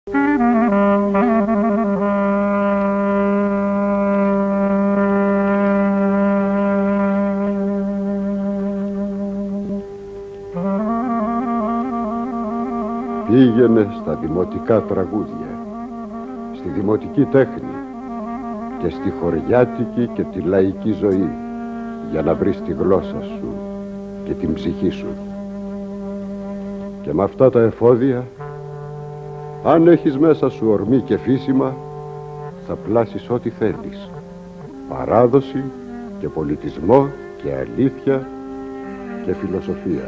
Πήγαινε στα δημοτικά τραγούδια, στη δημοτική τέχνη και στη χωριάτικη και τη λαϊκή ζωή για να βρεις τη γλώσσα σου και την ψυχή σου. Και με αυτά τα εφόδια, αν έχεις μέσα σου ορμή και φύσιμα, θα πλάσεις ό,τι θέλεις. Παράδοση και πολιτισμό και αλήθεια και φιλοσοφία.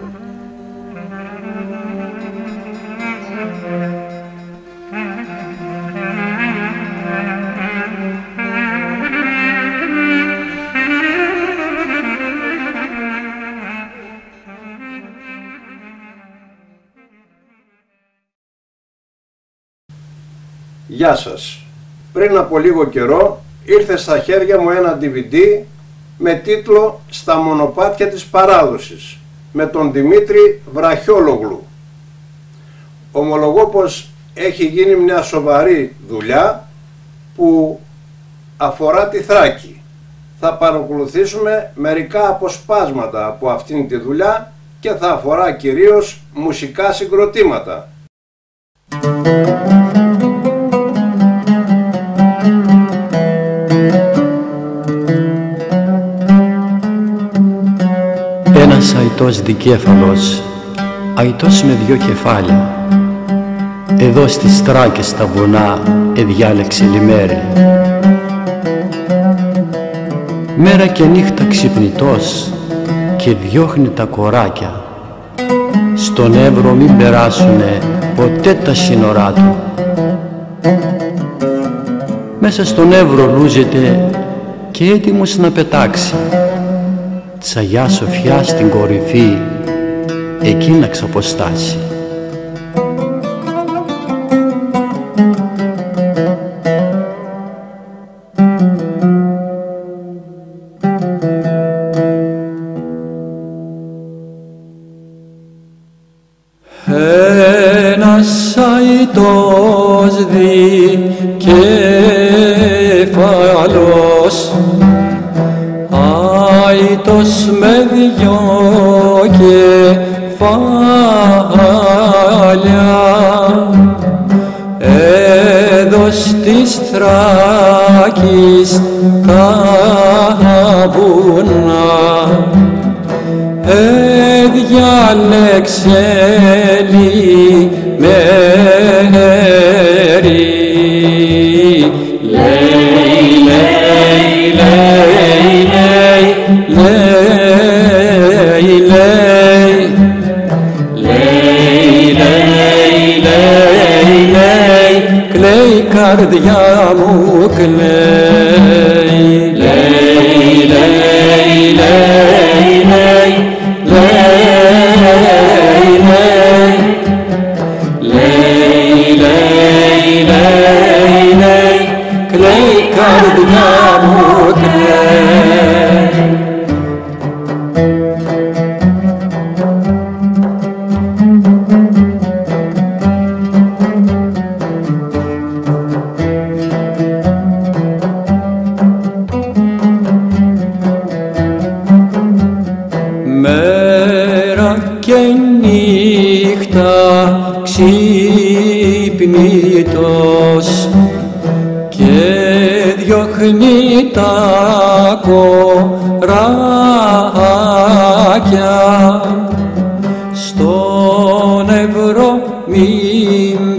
Γεια σας. Πριν από λίγο καιρό ήρθε στα χέρια μου ένα DVD με τίτλο «Στα μονοπάτια της παράδοσης» με τον Δημήτρη Βραχιόλογλου. Ομολογώ πως έχει γίνει μια σοβαρή δουλειά που αφορά τη Θράκη. Θα παρακολουθήσουμε μερικά αποσπάσματα από αυτήν τη δουλειά και θα αφορά κυρίως μουσικά συγκροτήματα. Ένας αητός δικέφαλος, αητός με δυο κεφάλια, εδώ στις Θράκες στα βουνά εδιάλεξε λιμέρι. Μέρα και νύχτα ξυπνητός και διώχνει τα κοράκια, στον Εύρο μην περάσουνε ποτέ τα σύνορά του. Μέσα στον Εύρο λούζεται και έτοιμος να πετάξει, Τσαγιά Σοφιά στην κορυφή, εκεί να ξαποστάσει. Ένας αητός δικέφαλος, αητός με δυο κεφάλια, εδώ στις Θράκης τα βουνά εδιάλεξε λιμέρι. Κλαίει η καρδιά μου, κλαίει. Λέει, λέει, λέει, λέει, λέει, λέει, λέει, λέει, λέει, λέει, κλαίει η καρδιά μου, κλαίει. Ξυπνητός και διώχνει τα κοράκια, στον Εύρο μην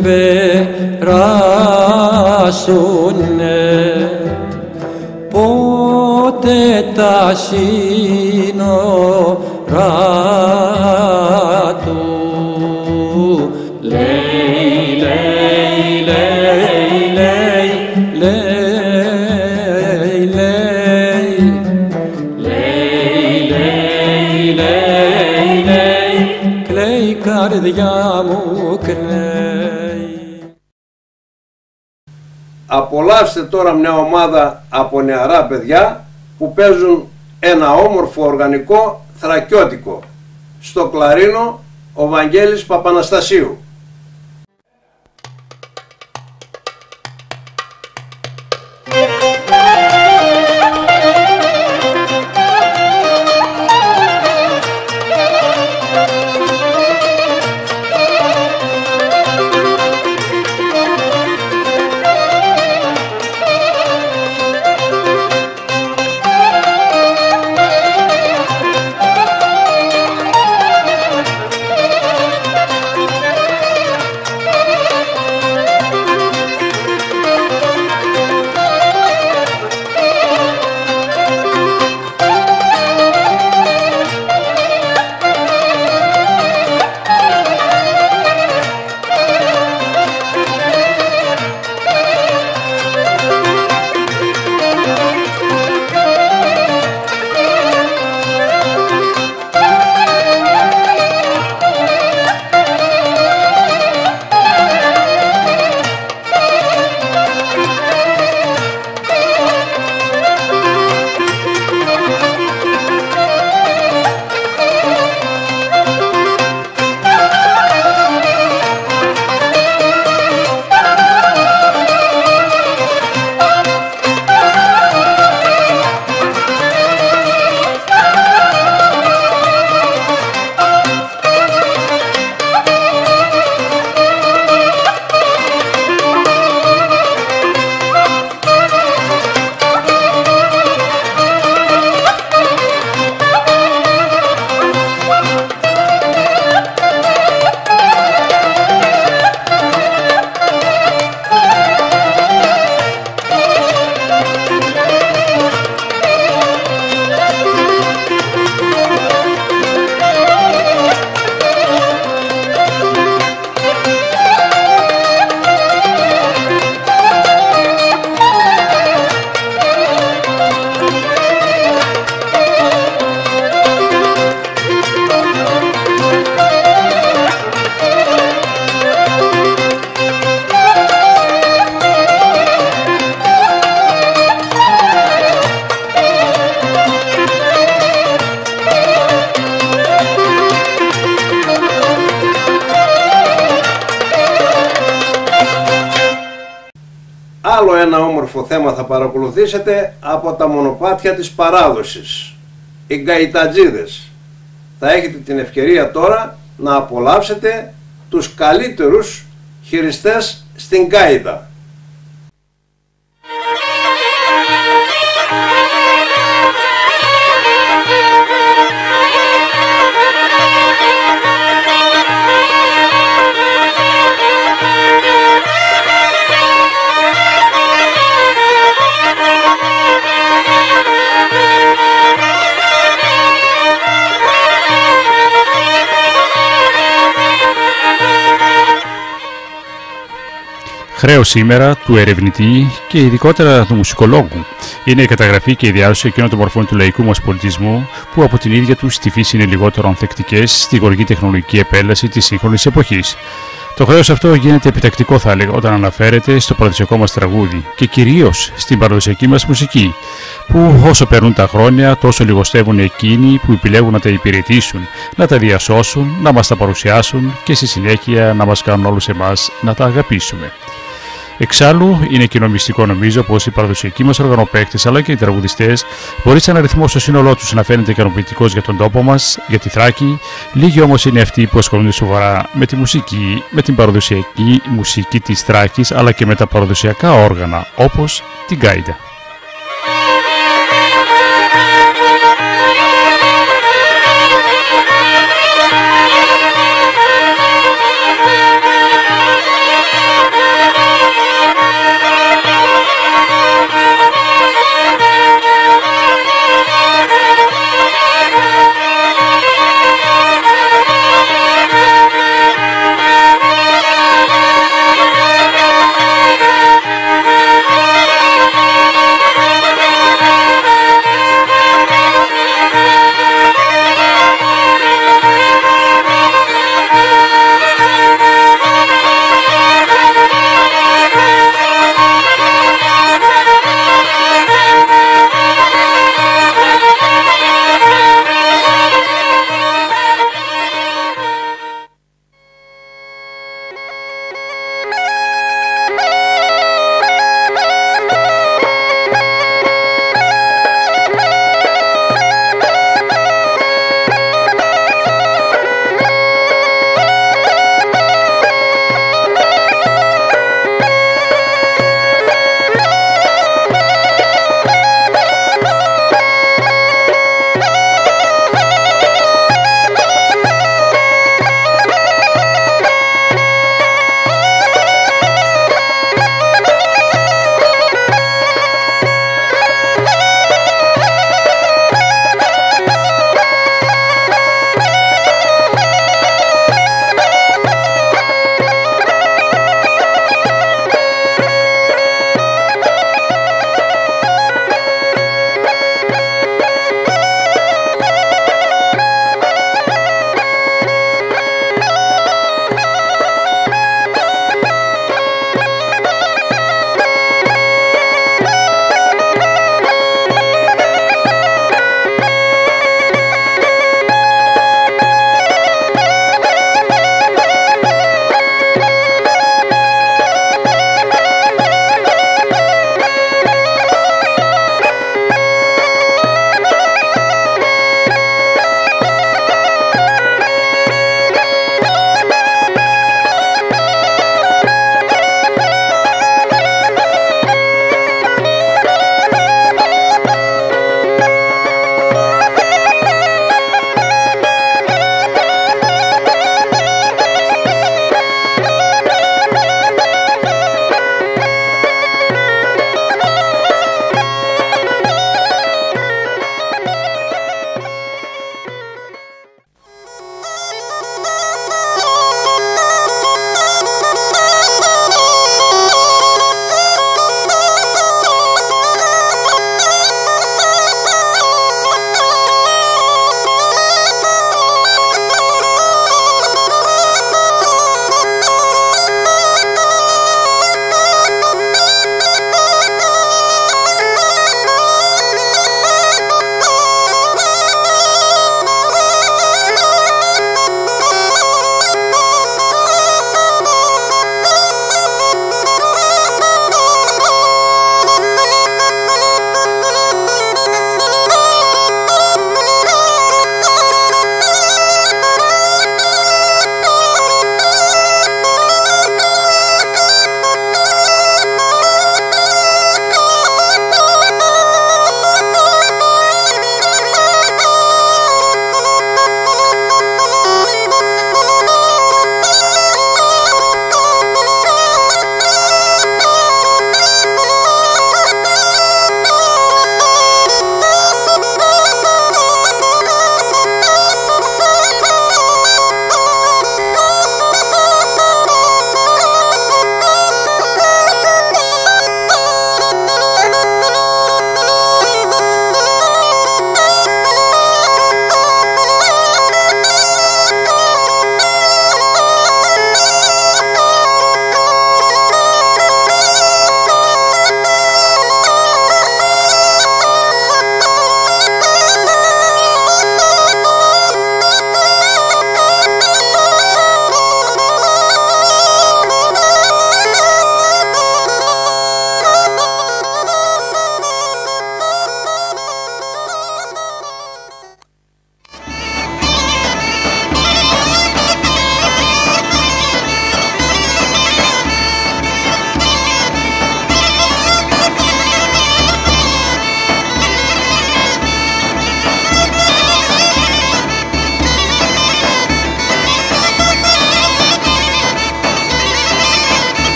περάσουνε ποτέ τα σύνορά του. Λέει, λέει, λέει, λέει, λέει, λέει, λέει, λέει, λέει, λέει, κλαίει η καρδιά μου, κλαίει. Απολαύστε τώρα μια ομάδα από νεαρά παιδιά που παίζουν ένα όμορφο οργανικό θρακιώτικο. Στο κλαρίνο ο Βαγγέλης Παπαναστασίου. Άλλο ένα όμορφο θέμα θα παρακολουθήσετε από τα μονοπάτια της παράδοσης. Οι γκαϊτατζίδες. Θα έχετε την ευκαιρία τώρα να απολαύσετε τους καλύτερους χειριστές στην γκάιδα. Χρέος σήμερα του ερευνητή και ειδικότερα του μουσικολόγου είναι η καταγραφή και η διάρρωση εκείνων των μορφών του λαϊκού μας πολιτισμού που από την ίδια τους τη φύση είναι λιγότερο ανθεκτικές στη γοργή τεχνολογική επέλαση της σύγχρονης εποχής. Το χρέος αυτό γίνεται επιτακτικό, θα έλεγα, όταν αναφέρεται στο παραδοσιακό μας τραγούδι και κυρίως στην παραδοσιακή μας μουσική, που όσο περνούν τα χρόνια τόσο λιγοστεύουν εκείνοι που επιλέγουν να τα υπηρετήσουν, να τα διασώσουν, να μας τα παρουσιάσουν και στη συνέχεια να μας κάνουν όλους εμάς να τα αγαπήσουμε. Εξάλλου, είναι κοινό μυστικό νομίζω πως οι παραδοσιακοί μας οργανοπαίκτες αλλά και οι τραγουδιστές μπορεί σαν αριθμό στο σύνολό τους να φαίνεται ικανοποιητικός για τον τόπο μας, για τη Θράκη, λίγοι όμως είναι αυτοί που ασχολούνται σοβαρά με τη μουσική, με την παραδοσιακή μουσική της Θράκης αλλά και με τα παραδοσιακά όργανα όπως την γκάιντα.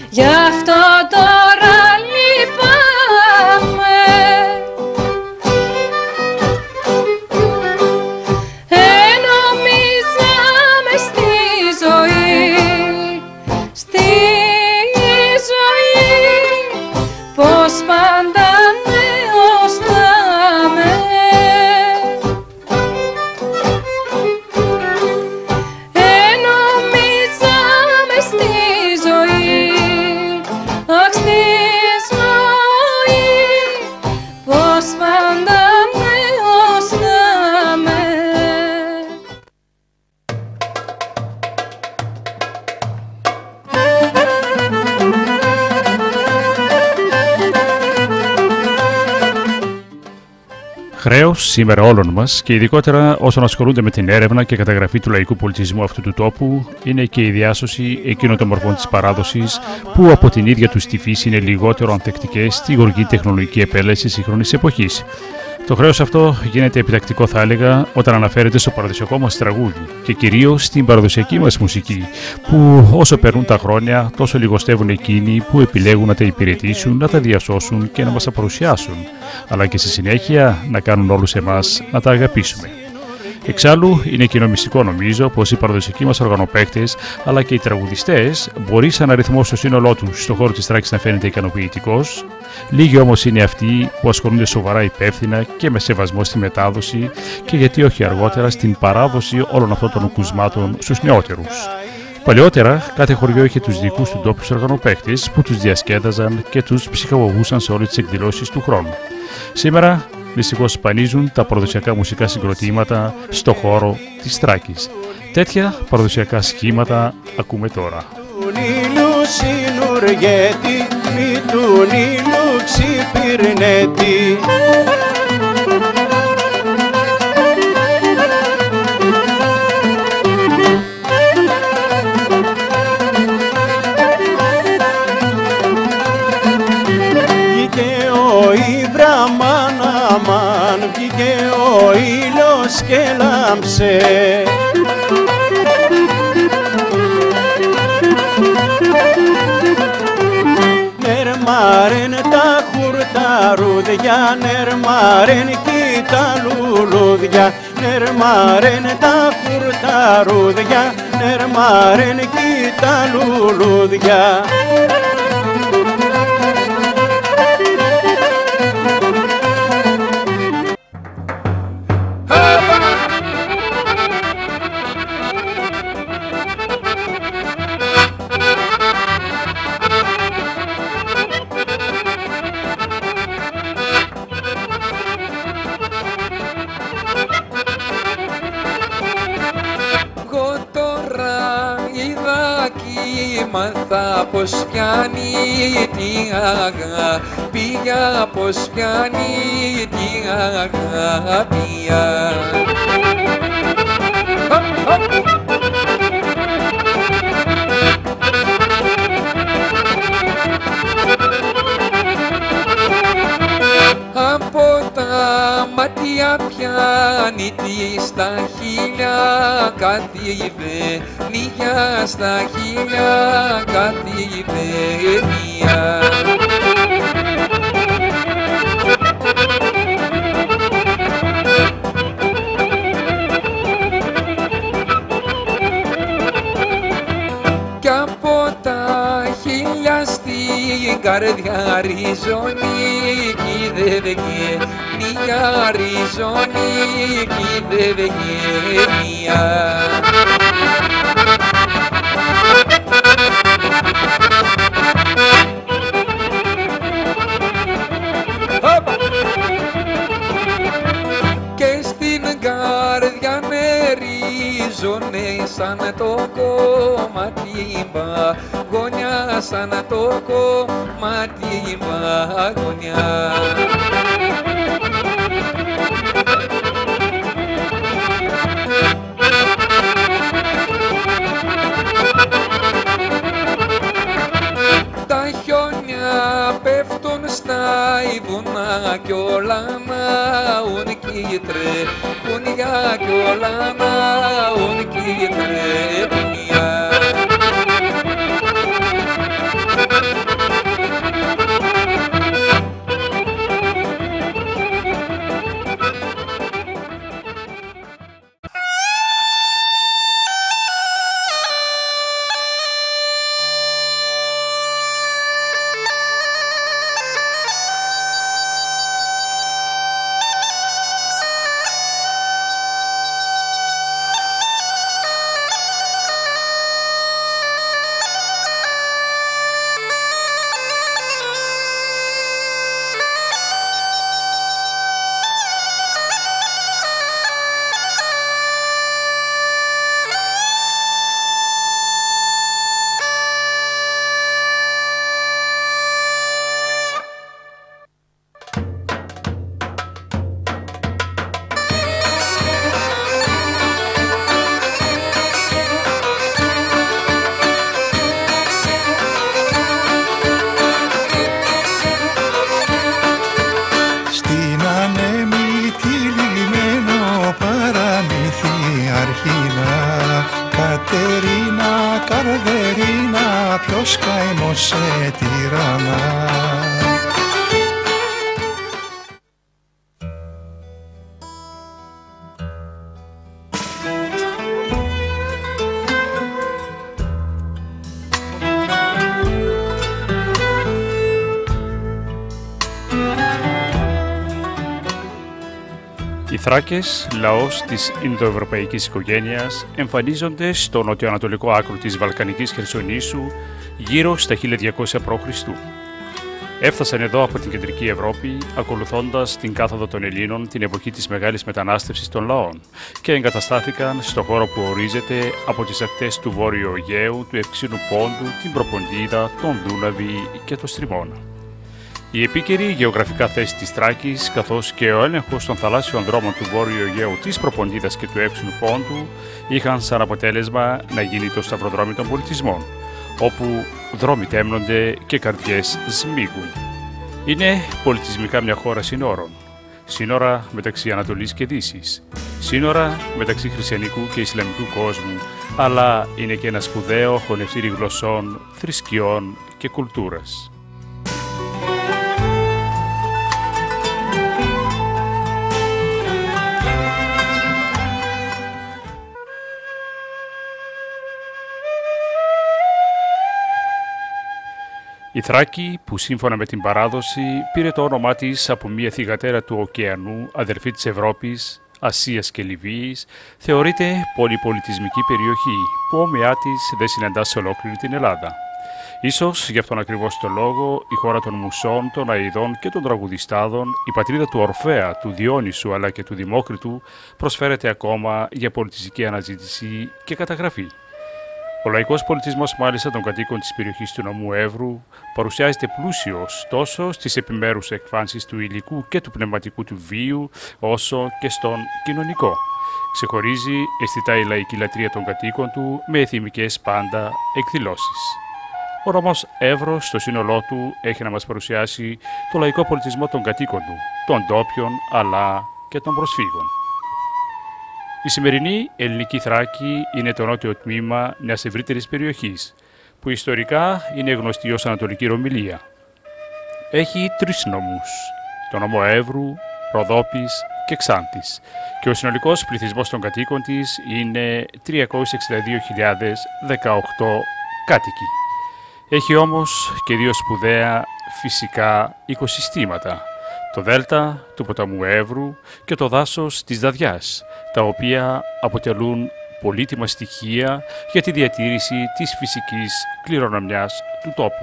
Γι' αυτό τώρα λυπάμαι. Νομίζαμε στη ζωή, πως πάντα νέος θα με. Νομίζαμε στη ζωή, αχ στη ζωή, πως πάντα νέος θα με. Χρέος σήμερα όλων μας και ειδικότερα όσων ασχολούνται με την έρευνα και καταγραφή του λαϊκού πολιτισμού αυτού του τόπου είναι και η διάσωση εκείνων των μορφών της παράδοσης που από την ίδια τους τη φύση είναι λιγότερο ανθεκτικές στη γοργή τεχνολογική επέλαση της σύγχρονης εποχής. Το χρέος αυτό γίνεται επιτακτικό, θα έλεγα, όταν αναφέρεται στο παραδοσιακό μας τραγούδι και κυρίως στην παραδοσιακή μας μουσική, που όσο περνούν τα χρόνια, τόσο λιγοστεύουν εκείνοι που επιλέγουν να τα υπηρετήσουν, να τα διασώσουν και να μας τα παρουσιάσουν, αλλά και στη συνέχεια να κάνουν όλους εμάς να τα αγαπήσουμε. Εξάλλου, είναι κοινομιστικό νομίζω πως οι παραδοσιακοί μας οργανοπαίκτες αλλά και οι τραγουδιστές μπορεί σαν αριθμό στο σύνολό τους στον χώρο της τράκης να φαίνεται ικανοποιητικός. Λίγοι όμως είναι αυτοί που ασχολούνται σοβαρά, υπεύθυνα και με σεβασμό στη μετάδοση και γιατί όχι αργότερα στην παράδοση όλων αυτών των ουκουσμάτων στους νεότερους. Παλαιότερα, κάθε χωριό είχε τους δικούς του ντόπιους οργανοπαίκτες που τους διασκέδαζαν και τους ψυχαγωγούσαν σε όλες τις εκδηλώσεις του χρόνου. Σήμερα, δυστυχώς σπανίζουν τα παραδοσιακά μουσικά συγκροτήματα στο χώρο της Θράκης. Τέτοια παραδοσιακά σχήματα ακούμε τώρα. Αμάν βγήκε ο ήλιος και λάμψε. Νερμάρεν τα χουρταρούδια, νερμάρεν κι τα λουλούδια, νερμάρεν τα χουρταρούδια, νερμάρεν κι τα λουλούδια. Μάθα πως πιάνει την αγάπη, πως πιάνει την αγάπη. Από τα μάτια πιάνει τη στα χείλια, κάτι βενία στα χείλια, κάτι βενία. Κι από τα χείλια στην καρδιά ριζώνει δε βγαίνει, ριζώνει δε βγαίνει. Και στην καρδιά ρίζωνε σαν το κομμάτι παγωνιά, σαν το κομμάτι παγωνιά. Τα χιόνια πέφτουν στα βουνά κι όλα ναούν κι τρέχουν κι όλα ναούν κι τρέχουν. καημό σε τυραννά. Οι Θράκες, λαός της Ινδοευρωπαϊκής οικογένειας, εμφανίζονται στο νοτιοανατολικό άκρο της Βαλκανικής Χερσονήσου γύρω στα 1200 π.Χ. Έφτασαν εδώ από την κεντρική Ευρώπη, ακολουθώντας την κάθοδο των Ελλήνων την εποχή της μεγάλης μετανάστευσης των λαών και εγκαταστάθηκαν στο χώρο που ορίζεται από τις ακτές του Βόρειου Αιγαίου, του Ευξήνου Πόντου, την Προποντίδα, τον Δούναβη και το Στριμώνα. Η επίκαιρη γεωγραφικά θέση της Θράκης, καθώς και ο έλεγχος των θαλάσσιων δρόμων του Βόρειου Αιγαίου, της Προποντίδας και του Εύξηνου Πόντου, είχαν σαν αποτέλεσμα να γίνει το σταυροδρόμι των πολιτισμών, όπου δρόμοι τέμνονται και καρδιές σμίγουν. Είναι πολιτισμικά μια χώρα συνόρων. Σύνορα μεταξύ Ανατολής και Δύσης. Σύνορα μεταξύ χριστιανικού και ισλαμικού κόσμου, αλλά είναι και ένα σπουδαίο χωνευτήρι γλωσσών, θρησκειών και κουλτούρας. Η Θράκη, που σύμφωνα με την παράδοση πήρε το όνομά της από μια θυγατέρα του ωκεανού, αδερφή της Ευρώπης, Ασίας και Λιβύης, θεωρείται πολυπολιτισμική περιοχή που όμοιά της δεν συναντά σε ολόκληρη την Ελλάδα. Ίσως γι' αυτόν ακριβώς το λόγο η χώρα των μουσών, των αηδών και των τραγουδιστάδων, η πατρίδα του Ορφέα, του Διόνυσου αλλά και του Δημόκριτου, προσφέρεται ακόμα για πολιτιστική αναζήτηση και καταγραφή. Ο λαϊκός πολιτισμός μάλιστα των κατοίκων της περιοχής του νομού Εύρου παρουσιάζεται πλούσιος τόσο στις επιμέρους εκφάνσεις του υλικού και του πνευματικού του βίου, όσο και στον κοινωνικό. Ξεχωρίζει αισθητά η λαϊκή λατρεία των κατοίκων του με εθιμικές πάντα εκδηλώσεις. Ο νομός Εύρος στο σύνολό του έχει να μας παρουσιάσει το λαϊκό πολιτισμό των κατοίκων του, των ντόπιων αλλά και των προσφύγων. Η σημερινή ελληνική Θράκη είναι το νότιο τμήμα μιας ευρύτερης περιοχής, που ιστορικά είναι γνωστή ως Ανατολική Ρωμυλία. Έχει τρεις νομούς, το νομό Εύρου, Ροδόπης και Ξάνθης, και ο συνολικός πληθυσμός των κατοίκων της είναι 362.018 κάτοικοι. Έχει όμως και δύο σπουδαία φυσικά οικοσυστήματα, το δέλτα του ποταμού Εύρου και το δάσος της Δαδιάς, τα οποία αποτελούν πολύτιμα στοιχεία για τη διατήρηση της φυσικής κληρονομιάς του τόπου.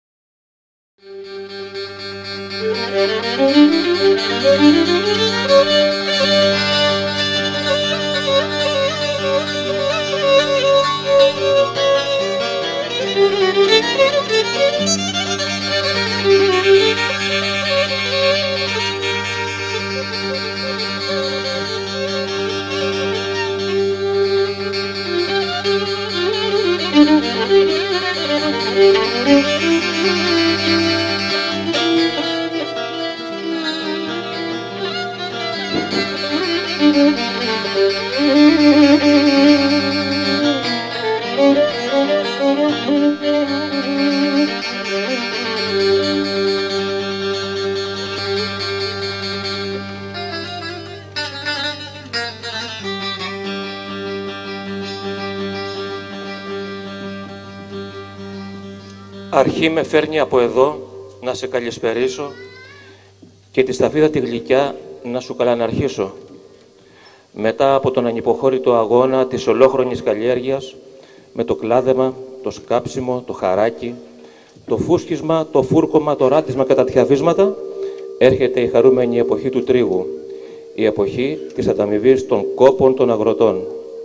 Αρχή με φέρνει από εδώ να σε καλησπερίσω και τη σταφίδα τη γλυκιά να σου καλαναρχίσω. Μετά από τον ανυποχώρητο αγώνα της ολόχρονης καλλιέργειας, με το κλάδεμα, το σκάψιμο, το χαράκι, το φούσκισμα, το φούρκωμα, το ράτισμα και τα τιαβίσματα, έρχεται η χαρούμενη εποχή του τρίγου, η εποχή της ανταμοιβής των κόπων των αγροτών.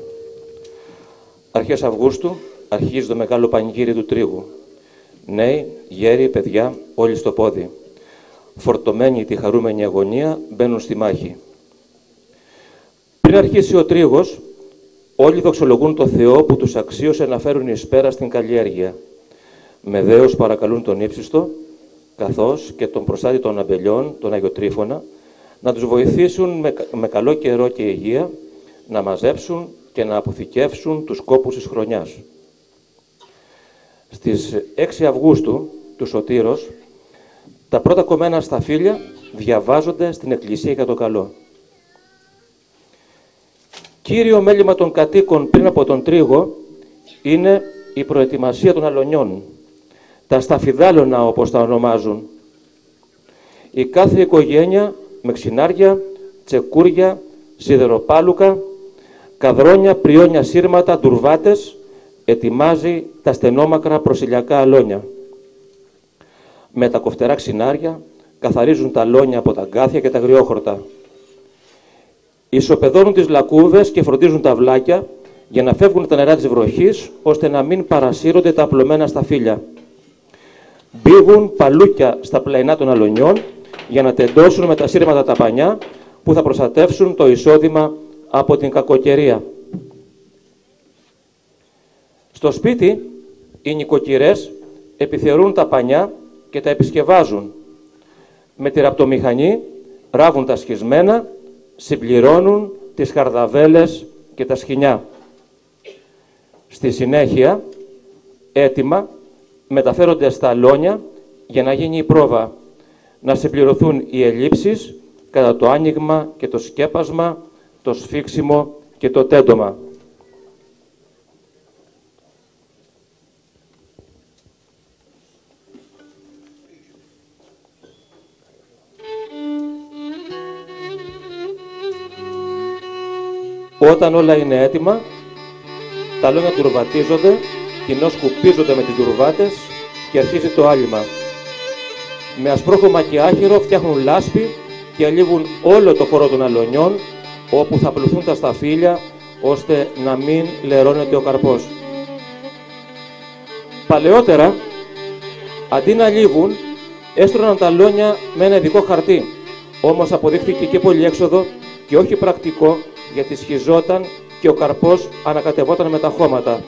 Αρχές Αυγούστου αρχίζει το μεγάλο πανηγύρι του τρίγου. Νέοι, γέροι, παιδιά, όλοι στο πόδι. Φορτωμένοι τη χαρούμενη αγωνία, μπαίνουν στη μάχη. Πριν αρχίσει ο τρίγος, όλοι δοξολογούν το Θεό που τους αξίωσε να φέρουν εις πέρα στην καλλιέργεια. Με δέος παρακαλούν τον ύψιστο, καθώς και τον προστάτη των αμπελιών, τον Άγιο Τρίφωνα, να τους βοηθήσουν με καλό καιρό και υγεία, να μαζέψουν και να αποθηκεύσουν τους κόπους της χρονιάς. Στις 6 Αυγούστου του Σωτήρος, τα πρώτα κομμένα σταφύλια διαβάζονται στην εκκλησία για το καλό. Κύριο μέλημα των κατοίκων πριν από τον τρίγο είναι η προετοιμασία των αλωνιών, τα σταφιδάλωνα όπως τα ονομάζουν. Η κάθε οικογένεια με ξινάρια, τσεκούρια, σιδεροπάλουκα, καδρόνια, πριόνια, σύρματα, ντουρβάτες, ετοιμάζει τα στενόμακρα προσιλιακά αλόνια. Με τα κοφτερά ξινάρια καθαρίζουν τα αλόνια από τα αγκάθια και τα αγριόχορτα. Ισοπεδώνουν τις λακκούβες και φροντίζουν τα αυλάκια για να φεύγουν τα νερά της βροχής, ώστε να μην παρασύρονται τα απλωμένα σταφύλια. Μπήγουν παλούκια στα πλαϊνά των αλωνιών για να τεντώσουν με τα σύρματα τα πανιά που θα προστατεύσουν το εισόδημα από την κακοκαιρία. Στο σπίτι, οι νοικοκυρές επιθερούν τα πανιά και τα επισκευάζουν. Με τη ραπτομηχανή ράβουν τα σχισμένα, συμπληρώνουν τις χαρδαβέλες και τα σκοινιά. Στη συνέχεια, έτοιμα, μεταφέρονται στα αλόνια για να γίνει η πρόβα, να συμπληρωθούν οι ελλείψεις κατά το άνοιγμα και το σκέπασμα, το σφίξιμο και το τέντομα. Όταν όλα είναι έτοιμα, τα αλόνια τουρβατίζονται, κοινώς σκουπίζονται με τις τουρβάτες και αρχίζει το άλυμα. Με ασπρόχρωμα και άχυρο φτιάχνουν λάσπη και αλίβουν όλο το χώρο των αλωνιών, όπου θα πλουθούν τα σταφύλια, ώστε να μην λερώνεται ο καρπός. Παλαιότερα, αντί να αλίβουν, έστρωναν τα αλόνια με ένα ειδικό χαρτί, όμως αποδείχθηκε και πολύ έξοδο και όχι πρακτικό, γιατί σχιζόταν και ο καρπός ανακατευόταν με τα χώματα.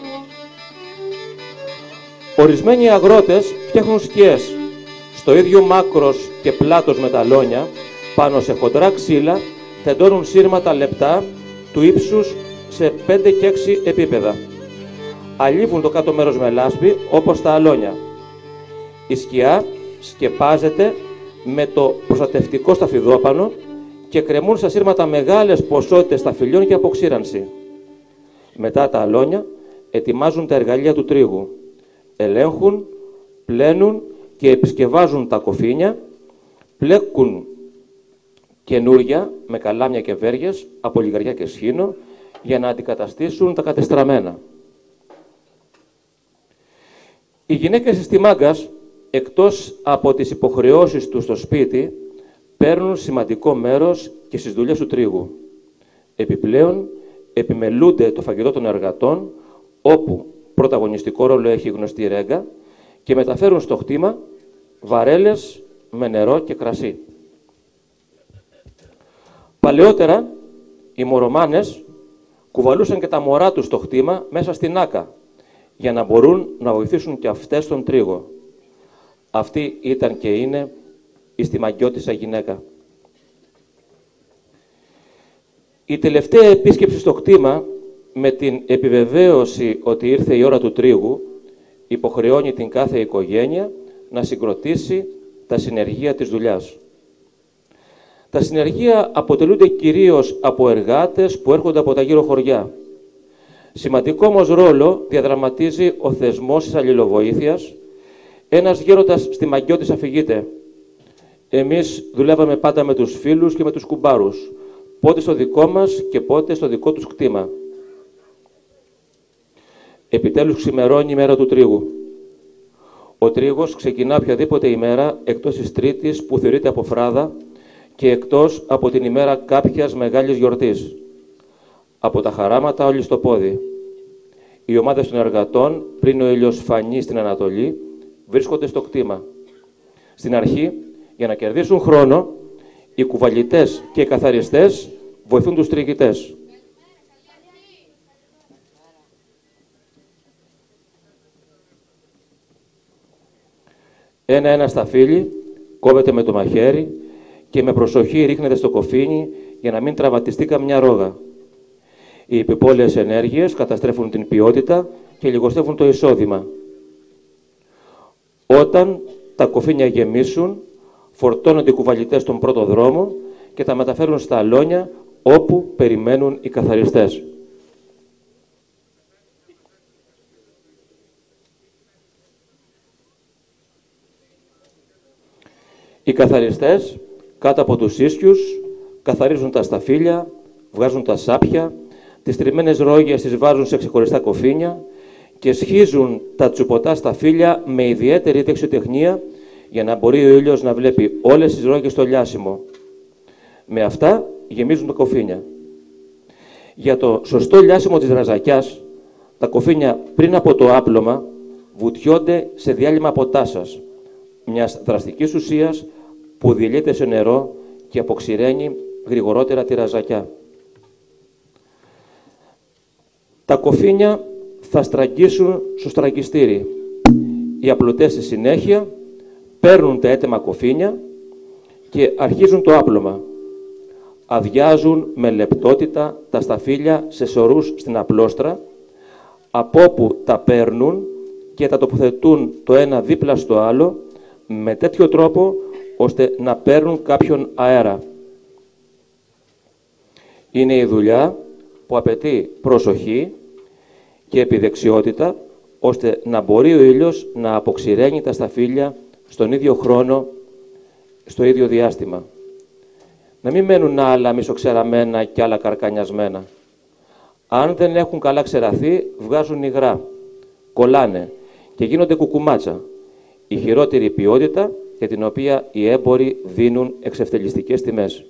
Ορισμένοι αγρότες φτιάχνουν σκιές, στο ίδιο μάκρος και πλάτος με τα αλόνια, πάνω σε χοντρά ξύλα, τεντώνουν σύρματα λεπτά του ύψους σε 5 και 6 επίπεδα. Αλίβουν το κάτω μέρος με λάσπη, όπως τα αλόνια. Η σκιά σκεπάζεται με το προστατευτικό σταφιδόπανο και κρεμούν στα σύρματα μεγάλες ποσότητες σταφυλιών για αποξήρανση. Μετά τα αλόνια ετοιμάζουν τα εργαλεία του τρίγου. Ελέγχουν, πλένουν και επισκευάζουν τα κοφίνια, πλέκουν καινούρια με καλάμια και βέργες από λιγαριά και σχήνο για να αντικαταστήσουν τα κατεστραμμένα. Οι γυναίκες της Τιμάγκας, εκτός από τις υποχρεώσεις τους στο σπίτι, παίρνουν σημαντικό μέρος και στις δουλειές του τρίγου. Επιπλέον, επιμελούνται το φαγητό των εργατών, όπου πρωταγωνιστικό ρόλο έχει η γνωστή ρέγγα, και μεταφέρουν στο χτήμα βαρέλες με νερό και κρασί. Παλαιότερα, οι μωρομάνες κουβαλούσαν και τα μωρά τους στο χτήμα μέσα στην άκα, για να μπορούν να βοηθήσουν και αυτές τον τρίγο. Αυτή ήταν και είναι η στιμαγκιώτισσα γυναίκα. Η τελευταία επίσκεψη στο κτήμα, με την επιβεβαίωση ότι ήρθε η ώρα του τρίγου, υποχρεώνει την κάθε οικογένεια να συγκροτήσει τα συνεργεία της δουλειάς. Τα συνεργεία αποτελούνται κυρίως από εργάτες που έρχονται από τα γύρω χωριά. Σημαντικό όμως ρόλο διαδραματίζει ο θεσμός της αλληλοβοήθειας. Ένας γέροντας στιμαγκιώτης αφηγείται: εμείς δουλεύαμε πάντα με τους φίλους και με τους κουμπάρους, πότε στο δικό μας και πότε στο δικό τους κτήμα. Επιτέλους ξημερώνει η μέρα του τρίγου. Ο τρίγος ξεκινά οποιαδήποτε ημέρα εκτός της Τρίτης που θεωρείται αποφράδα και εκτός από την ημέρα κάποιας μεγάλης γιορτής. Από τα χαράματα όλοι στο πόδι. Οι ομάδες των εργατών, πριν ο ήλιος φανεί στην Ανατολή, βρίσκονται στο κτήμα. Στην αρχή, για να κερδίσουν χρόνο, οι κουβαλητές και οι καθαριστές βοηθούν τους τριγητές. Ένα-ένα σταφύλι κόβεται με το μαχαίρι και με προσοχή ρίχνεται στο κοφίνι για να μην τραυματιστεί καμιά ρόγα. Οι επιπόλαιες ενέργειες καταστρέφουν την ποιότητα και λιγοστεύουν το εισόδημα. Όταν τα κοφίνια γεμίσουν, φορτώνονται οι κουβαλητές στον πρώτο δρόμο και τα μεταφέρουν στα αλόνια όπου περιμένουν οι καθαριστές. Οι καθαριστές κάτω από τους ίσιους καθαρίζουν τα σταφύλια, βγάζουν τα σάπια, τις τριμμένες ρόγες τις βάζουν σε ξεχωριστά κοφίνια και σχίζουν τα τσουποτά σταφύλια με ιδιαίτερη δεξιοτεχνία για να μπορεί ο ήλιος να βλέπει όλες τις ρόγες στο λιάσιμο. Με αυτά γεμίζουν τα κοφίνια. Για το σωστό λιάσιμο της ραζακιάς, τα κοφίνια πριν από το άπλωμα βουτιώνται σε διάλειμμα ποτάσας, μιας δραστικής ουσίας που διελύεται σε νερό και αποξηραίνει γρηγορότερα τη ραζακιά. Τα κοφίνια θα στραγγίσουν στο στραγγιστήρι. Οι απλωτές στη συνέχεια παίρνουν τα έτοιμα κοφίνια και αρχίζουν το άπλωμα. Αδειάζουν με λεπτότητα τα σταφύλια σε σωρούς στην απλόστρα, από όπου τα παίρνουν και τα τοποθετούν το ένα δίπλα στο άλλο, με τέτοιο τρόπο ώστε να παίρνουν κάποιον αέρα. Είναι η δουλειά που απαιτεί προσοχή και επιδεξιότητα, ώστε να μπορεί ο ήλιος να αποξηραίνει τα σταφύλια στον ίδιο χρόνο, στο ίδιο διάστημα. Να μην μένουν άλλα μισοξεραμένα και άλλα καρκανιασμένα. Αν δεν έχουν καλά ξεραθεί, βγάζουν υγρά, κολλάνε και γίνονται κουκουμάτσα. Η χειρότερη ποιότητα για την οποία οι έμποροι δίνουν εξευτελιστικές τιμές.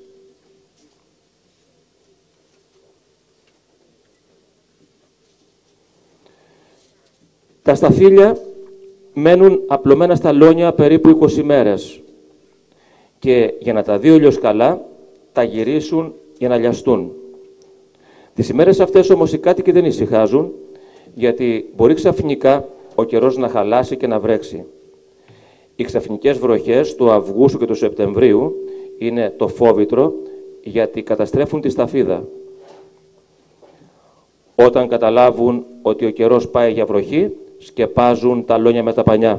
Τα σταφύλια μένουν απλωμένα στα λόνια περίπου 20 μέρες και για να τα δει ο ήλιος καλά, τα γυρίσουν για να λιαστούν. Τις ημέρες αυτές όμως οι κάτοικοι δεν ησυχάζουν, γιατί μπορεί ξαφνικά ο καιρός να χαλάσει και να βρέξει. Οι ξαφνικές βροχές του Αυγούστου και του Σεπτεμβρίου είναι το φόβητρο, γιατί καταστρέφουν τη σταφίδα. Όταν καταλάβουν ότι ο καιρός πάει για βροχή, σκεπάζουν τα αλόνια με τα πανιά.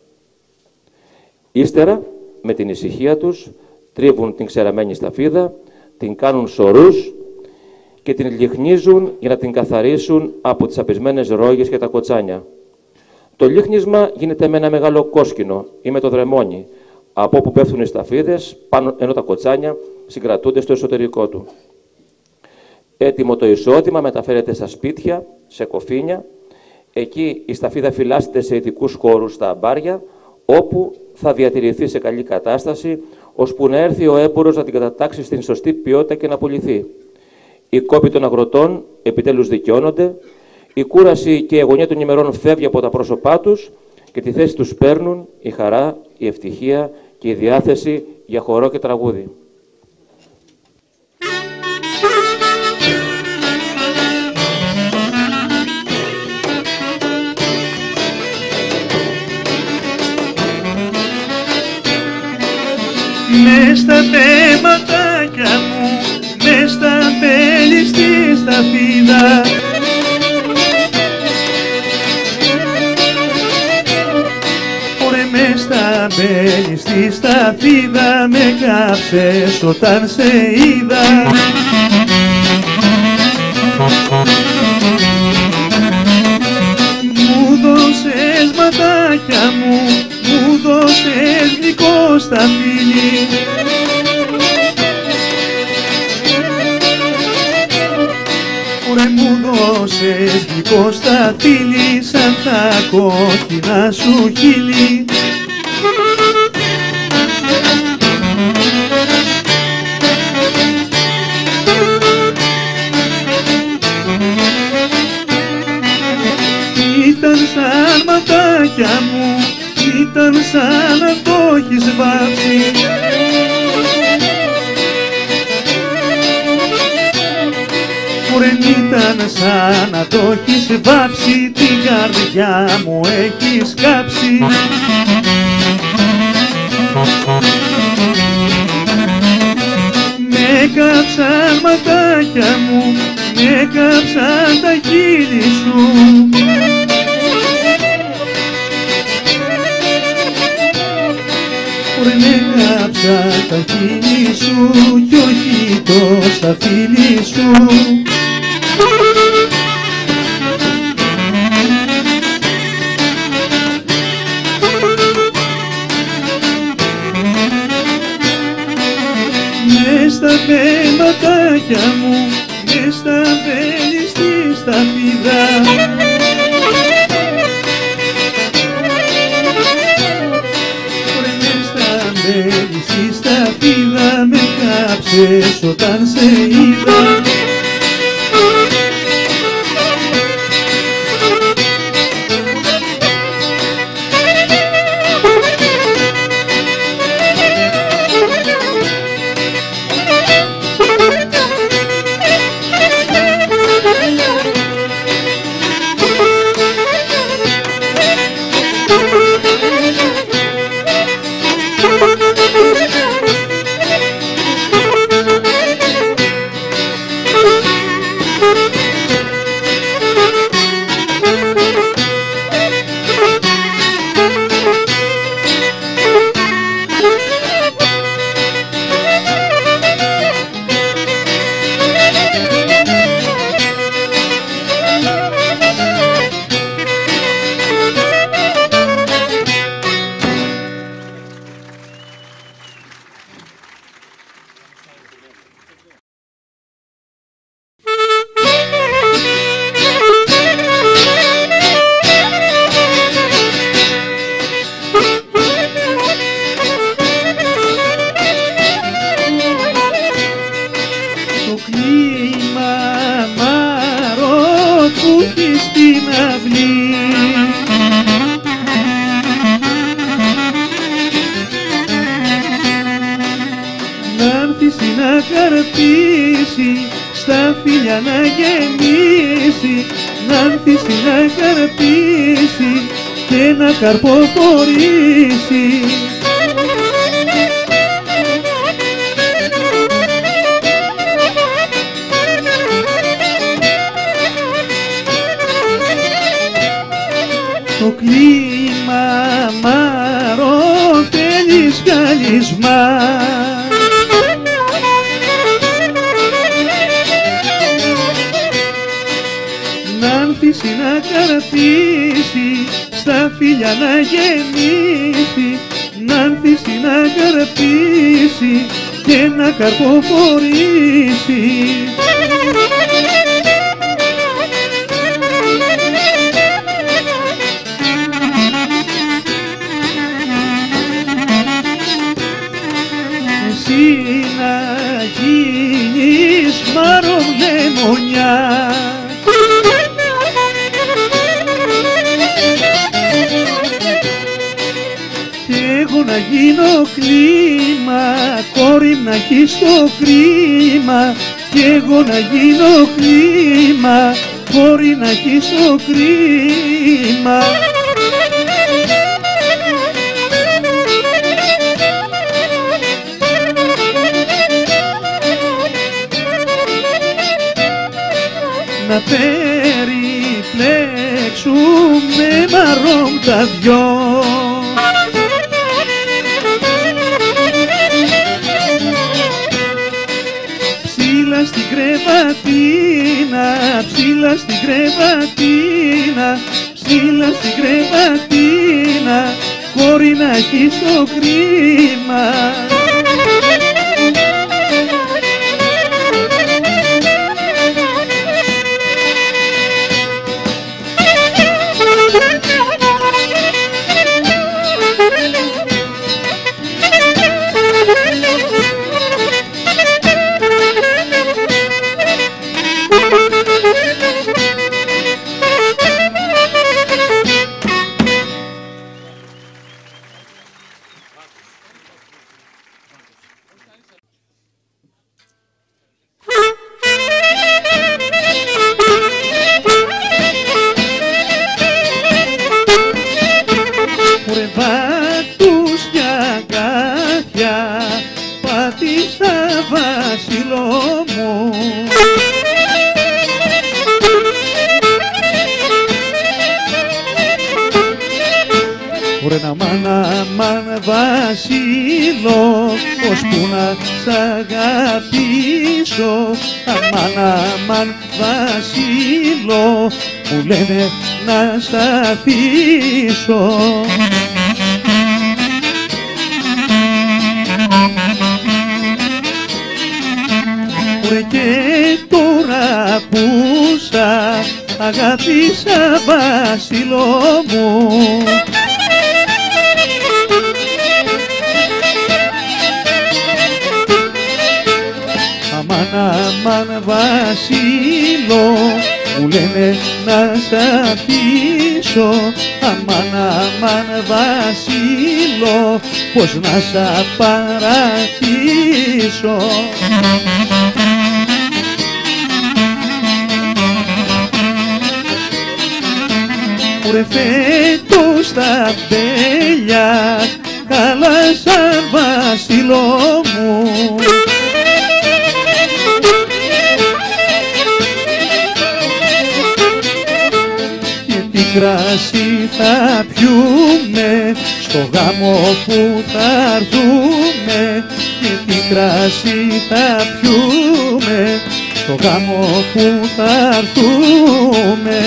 Ύστερα, με την ησυχία τους, τρίβουν την ξεραμένη σταφίδα, την κάνουν σωρούς και την λιχνίζουν για να την καθαρίσουν από τις απισμένες ρόγες και τα κοτσάνια. Το λίχνισμα γίνεται με ένα μεγάλο κόσκινο ή με το δρεμόνι, από όπου πέφτουν οι σταφίδες, πάνω, ενώ τα κοτσάνια συγκρατούνται στο εσωτερικό του. Έτοιμο το εισόδημα μεταφέρεται στα σπίτια, σε κοφίνια. Εκεί η σταφίδα φυλάσσεται σε ειδικούς χώρους στα αμπάρια, όπου θα διατηρηθεί σε καλή κατάσταση, ώσπου να έρθει ο έμπορος να την κατατάξει στην σωστή ποιότητα και να πουληθεί. Οι κόποι των αγροτών επιτέλους δικαιώνονται, η κούραση και η αγωνία των ημερών φεύγει από τα πρόσωπά τους και τη θέση τους παίρνουν η χαρά, η ευτυχία και η διάθεση για χορό και τραγούδι. Μες στα πέματάκια μου, μες στα μπέλη στη σταφίδα, ωρε μες στα μπέλη στη σταφίδα, με κάψες όταν σε είδα. Μου δώσες ματάκια μου, μου δώσες γλυκό σταφύλι, ωρε μου δώσες γλυκό σταφύλι, σαν τα κόκκινα σου χείλη. Ήταν σαν ματάκια μου, ήταν σαν να το έχεις βάψει. Μωρέν ήταν σαν να το έχεις βάψει, την καρδιά μου έχεις κάψει. Με κάψαν ματάκια μου, με κάψαν τα χείλη σου. Έγραψα τα χείλη σου κι όχι τόσα φίλη σου. Μες στα πέματάκια μου, μες στα μπέλη στη σταφίδα, στη σταφίδα με κάψες όταν σε είδα. Καρποφορήσει. Το κλίμα μαρό θέλει σκαλισμά. Να ανθίσει να καρπίσει, στα φίλια να γεμίσει, να ανθίσει να καρπίσει και να καρποφορήσει. Εσύ να γίνεις μάρον λεμονιά, να γίνω κλίμα, κόρη να έχεις το κρίμα, κι εγώ να γίνω κλίμα, κόρη να έχεις το κρίμα. Να περιπλέξουμε μαρών τα δυο, στην κρεβατίνα, ψήλα στην κρεβατίνα, ψήλα στην κρεβατίνα, κόρη να έχεις το κρίμα. αμάν Βασίλο, ώσπου να σ' αγαπήσω. Αμάν Βασίλο, μου λένε να σ' αφήσω. Και τώρα που σ' αγάπησα Βασίλο μου, αμάν Βασίλο, μου λένε να σ' αφήσω. Αμάν Βασίλο, πως να σ' παρατήσω. Ρε φέτος τα μπέλια καλά σαν Βασίλο μου, και τι κράσι θα πιούμε στο γάμο που θα έρθουμε, και τι κράσι θα πιούμε στο γάμο που θα έρθουμε.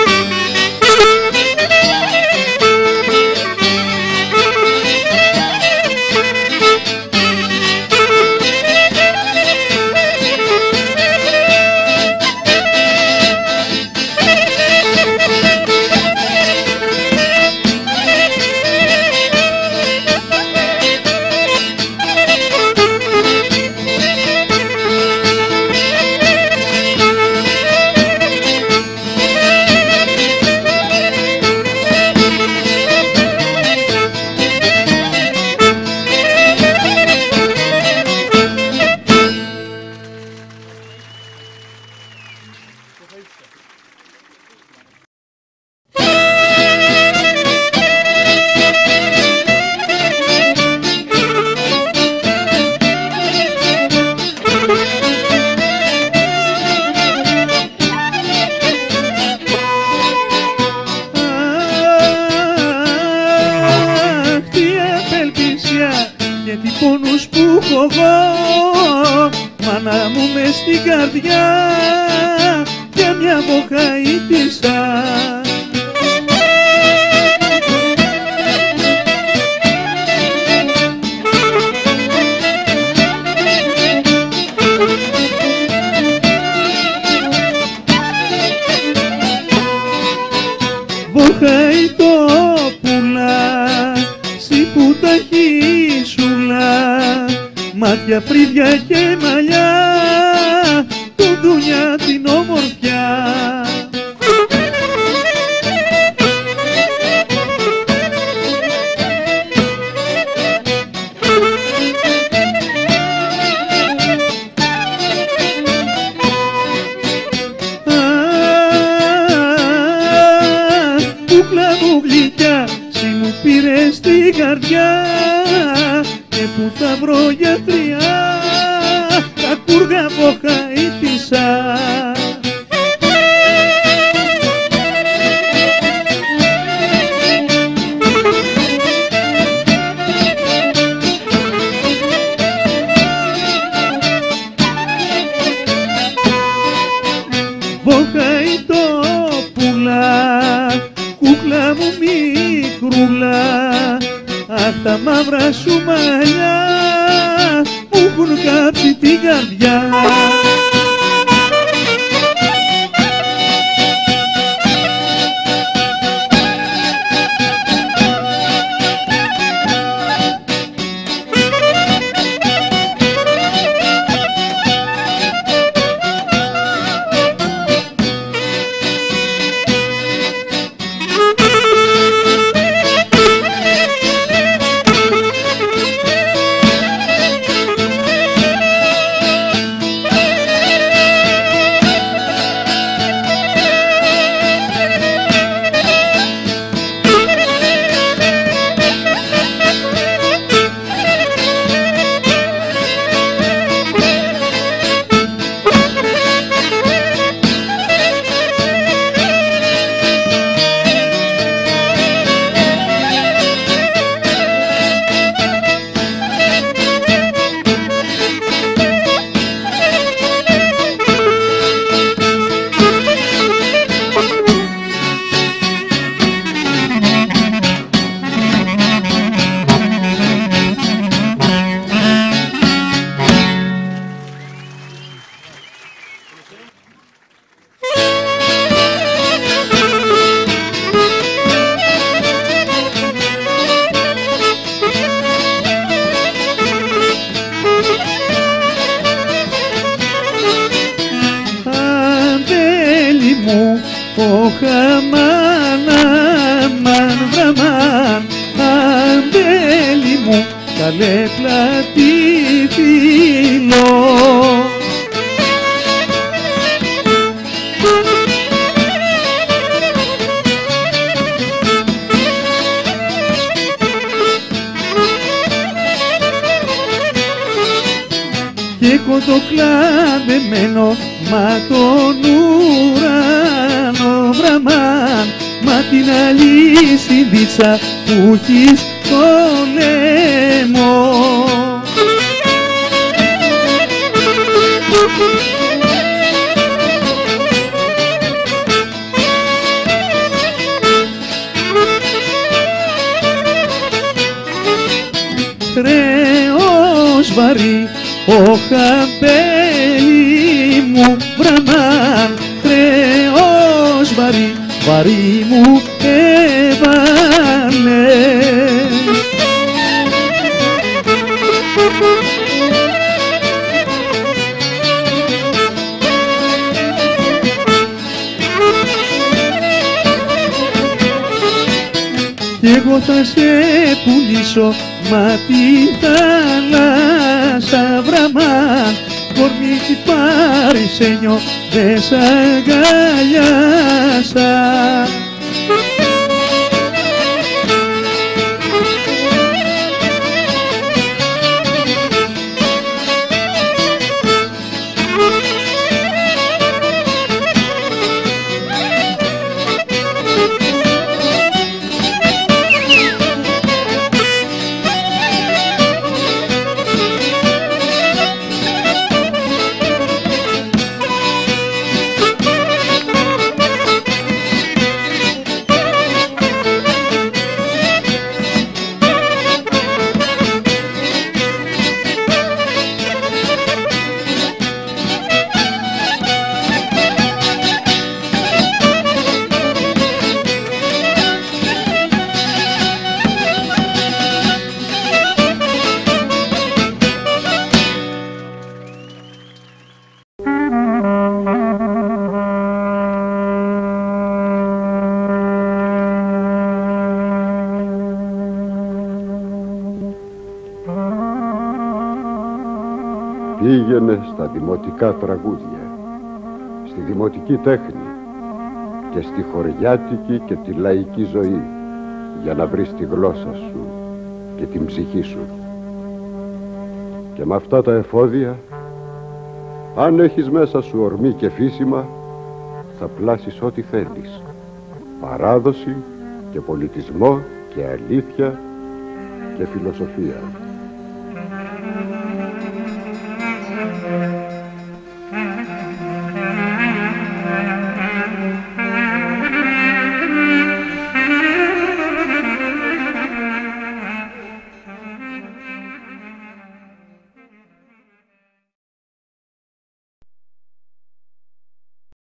Μάνα μου μες στην καρδιά για μια βοχαΐτισσα. Βοχαΐτοπουλα, σι που τα χείσουλα, μάτια, φρύδια και μαλλιά, του δουλειά την όμορφιά. Κούκλα μου γλυκιά, σι μου πήρες την καρδιά, και που θα βρω γιατριά, τα κούργα βοχαΐτισσα. Βοχαΐτοπουλα, κούκλα μου μικρούλα, αχ τα μαύρα σου μαλλιά μου έχουν κάψει την καρδιά. αμάν, αμάν, βραμάν, αμπέλι μου, καλέ πλατή φιλό. Κι έχω το κλαδεμένο μα τον ουρανό βραμάν, μα την αλυσιδίτσα που έχεις στο λαιμό. Χρέος βαρύ ο χαμπέλι μου βραμάν, χρέος βαρύ, βαρύ μου έβαλε. Κι εγώ θα σε πουλήσω μα τη θάλασσα βραμάν, κορμίτσι παρισένιο δε σ' αγκαλιάσα. Πήγαινε στα δημοτικά τραγούδια, στη δημοτική τέχνη και στη χωριάτικη και τη λαϊκή ζωή για να βρεις τη γλώσσα σου και την ψυχή σου. Και με αυτά τα εφόδια, αν έχεις μέσα σου ορμή και φύσιμα, θα πλάσεις ό,τι θέλεις. Παράδοση και πολιτισμό και αλήθεια και φιλοσοφία.